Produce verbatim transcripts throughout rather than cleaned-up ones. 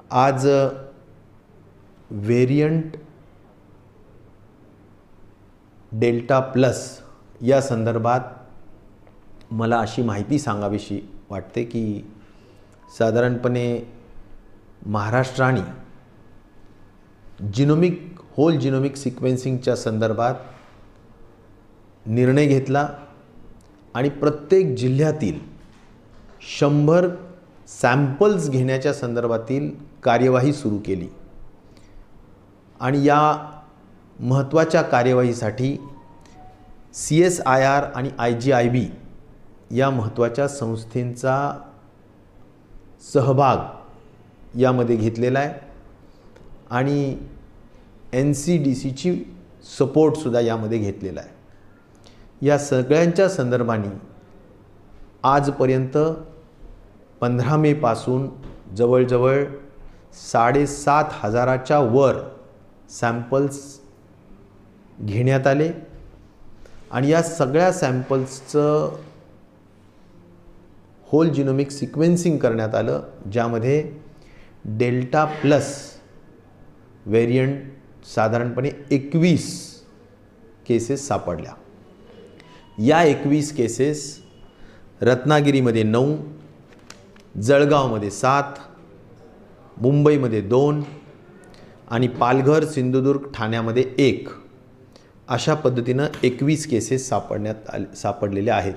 आज variant delta plus या संदर्भात मला अशी माहिती सांगावीशी वाटते की साधारणपणे महाराष्ट्राने जिनोमिक होल जिनोमिक सिक्वेन्सिंगच्या संदर्भात निर्णय घेतला आणि प्रत्येक जिल्ह्यातील शंभर सॅम्पल्स घेण्याच्या संदर्भातील कार्यवाही सुरू केली आणि या महत्त्वाच्या कार्यवाहीसाठी सी एस आय आर आणि आय जी आय बी या महत्त्वाच्या संस्थेंचा सहभाग यामध्ये घेतलेला आहे आणि एन सी डी सीची सपोर्टसुद्धा यामध्ये घेतलेला आहे। या सगळ्यांच्या संदर्भाने आजपर्यंत पंधरा मेपासून जवळजवळ साडेसात हजाराच्या वर सॅम्पल्स घेण्यात आले आणि या सगळ्या सॅम्पल्सचं होल जिनोमिक सिक्वेन्सिंग करण्यात आलं, ज्यामध्ये डेल्टा प्लस व्हेरियंट साधारणपणे एकवीस केसेस सापडल्या। या एकवीस केसेस रत्नागिरीमध्ये नऊ, जळगावमध्ये सात, मुंबईमध्ये दोन आणि पालघर, सिंधुदुर्ग, ठाण्यामध्ये एक अशा पद्धतीनं एकवीस केसेस सापडण्यात आले सापडलेले आहेत।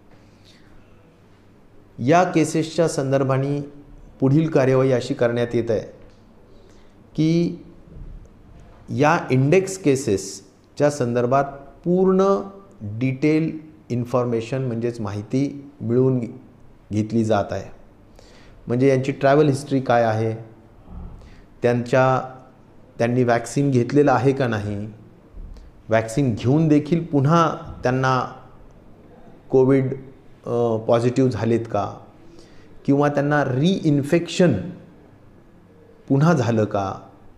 या केसेसच्या संदर्भाने पुढील कार्यवाही अशी करण्यात येत आहे की या इंडेक्स केसेसच्या संदर्भात पूर्ण डिटेल इन्फॉर्मेशन म्हणजेच माहिती मिळवून घेतली जात आहे। म्हणजे यांची ट्रॅव्हल हिस्ट्री काय आहे, त्यांच्या त्यांनी वॅक्सिन घेतलेलं आहे का नाही, वॅक्सिन घेऊन देखील पुन्हा त्यांना कोविड पॉझिटिव्ह झालेत का, किंवा त्यांना रीइन्फेक्शन पुन्हा झालं का,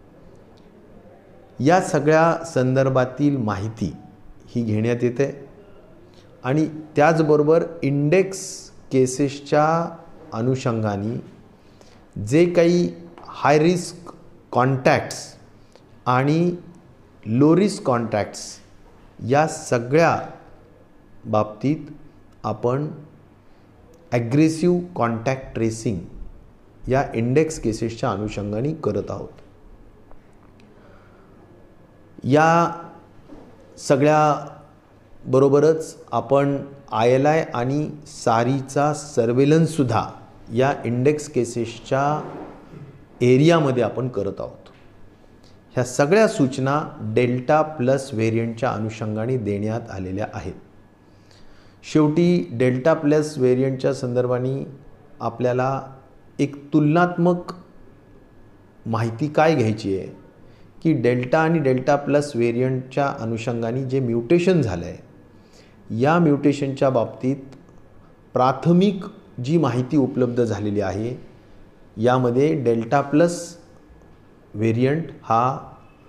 या सगळ्या संदर्भातील माहिती ही घेण्यात येते आणि त्याचबरोबर इंडेक्स केसेसच्या अनुषंगाने जे काही हाय रिस्क कॉन्टॅक्ट्स आणि लो रिस्क कॉन्टॅक्ट्स या सगळ्या बाबतीत आपण ॲग्रेसिव्ह कॉन्टॅक्ट ट्रेसिंग या इंडेक्स केसेसच्या अनुषंगाने करत आहोत। या सगळ्या बरोबरच आपण आय एल आय आणि सारीचा सर्वेलन्ससुद्धा या इंडेक्स केसेसच्या एरियामध्ये आपण करत आहोत। ह्या सगळ्या सूचना डेल्टा प्लस व्हेरियंटच्या अनुषंगाने देण्यात आलेल्या आहेत। शेवटी डेल्टा प्लस व्हेरियंटच्या संदर्भाने आपल्याला एक तुलनात्मक माहिती काय घ्यायची आहे की डेल्टा आणि डेल्टा प्लस व्हेरियंटच्या अनुषंगाने जे म्युटेशन झालं आहे या म्युटेशनच्या बाबतीत प्राथमिक जी माहिती उपलब्ध झालेली आहे यामध्ये डेल्टा प्लस व्हेरियंट हा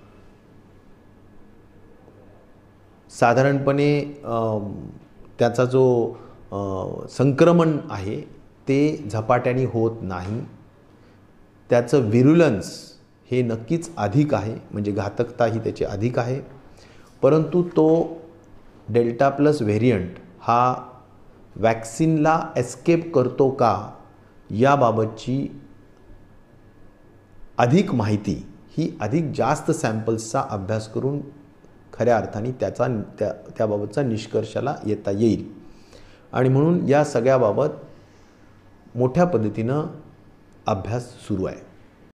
साधारणपणे त्याचा जो संक्रमण आहे ते झपाट्याने होत नाही, त्याचं व्हिरुलन्स हे नक्कीच अधिक आहे, म्हणजे घातकता ही त्याची अधिक आहे, परंतु तो डेल्टा प्लस व्हेरियंट हा वॅक्सिनला एस्केप करतो का याबाबतची अधिक माहिती ही अधिक जास्त सॅम्पल्सचा अभ्यास करून खऱ्या अर्थाने त्याचा त्या त्याबाबतचा निष्कर्षाला येता येईल आणि म्हणून या सगळ्याबाबत मोठ्या पद्धतीनं अभ्यास सुरू आहे।